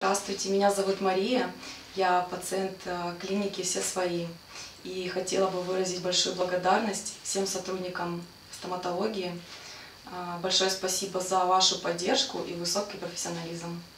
Здравствуйте, меня зовут Мария, я пациент клиники «Все свои». И хотела бы выразить большую благодарность всем сотрудникам стоматологии. Большое спасибо за вашу поддержку и высокий профессионализм.